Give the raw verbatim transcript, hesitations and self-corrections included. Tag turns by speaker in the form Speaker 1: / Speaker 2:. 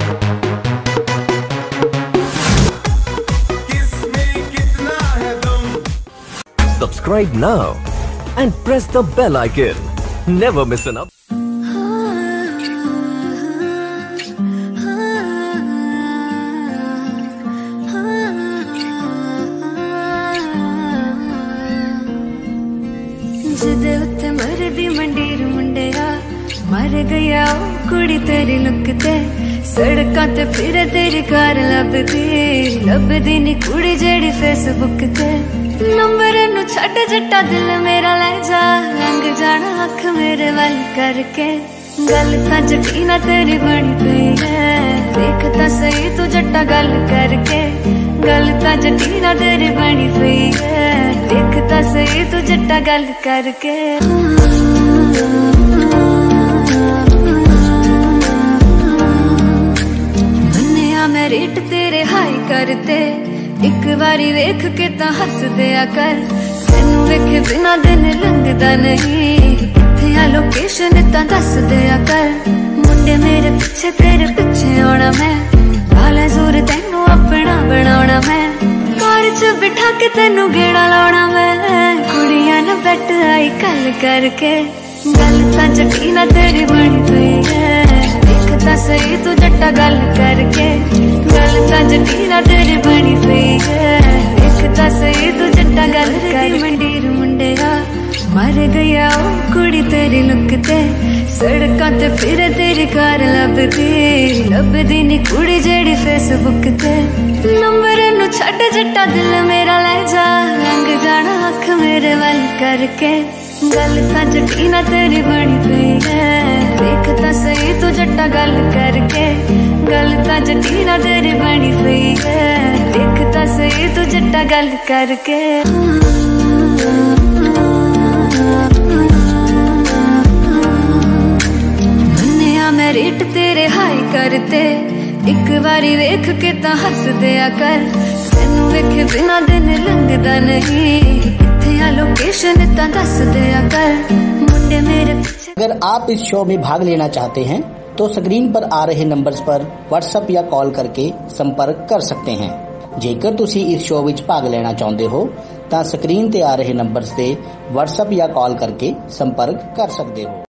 Speaker 1: Subscribe now and press the bell icon. Never miss an up.
Speaker 2: जिदे उत्ते मरदी मंडीर मुंडिया मर गया ओ कुड़ी तेरी लुक ते सड़कां ते फिर तेरी कार लभदी लभदी नी कुड़ी जेड़ी फेसबुक ते नंबर नु छड्ड जट्टा दिल मेरा ले जा रंग जाना अख मेरे वल करके गल तां जटी ना तेरी बनी पई है देख तां सही तू जट्टा गल करके गल तां जटी ना तेरी बनी पई है देख तां सही तू जट्टा गल करके मन्निया मैं रेट तेरे हाई करते एक बारी वेख के तां हस दिया कर तेनू वेखे बिना दिन लंघदा नहीं किथे आ लोकेशन तां दस दिया कर मुंडे मेरे पीछे तेरे पीछे आना मैं काला जोर तेनू अपना बनाना मैं कार च बिठा के तेनू गेड़ा लाउना मैं कुड़ियां ना बैठ आई कल करके गल तां जटी ना तेरी बनी पई है देख तां सही तू जट्टा गल करके गल तां जटी ना तेरी बनी पई है देख तां सही तू जट्टा गल कर मंडीर मुंडिया मर गया ओ कुड़ी तेरी लुक ते सड़कां ते फिर तेरी कार लभदी लभदी नी कुड़ी जेड़ी फेसबुक ते नंबर नु छड्ड जट्टा दिल मेरा ले जा रंग जाना अख मेरे वल करके गल तां जटी ना तेरी बनी पई है देख तां सही तू जट्टा गल करके गल तां जटी ना तेरी बनी पई है देख तां सही तू जट्टा गल करके मन्निया मैं रेट तेरे हाई करते एक बारी वेख के तां हस दिया कर तेनू वेखे बिना दिन लंघदा नहीं किथे आ लोकेशन तां दस दिया कर मुंडे मेरे पीछे।
Speaker 3: अगर आप इस शो में भाग लेना चाहते हैं तो स्क्रीन पर आ रहे नंबर्स पर व्हाट्सएप या कॉल करके संपर्क कर सकते हैं। जेकर तुसी इस शो विच भाग लेना चाहते हो तो स्क्रीन ते आ रहे नंबर्स ते व्हाट्सएप या कॉल करके संपर्क कर सकते हो।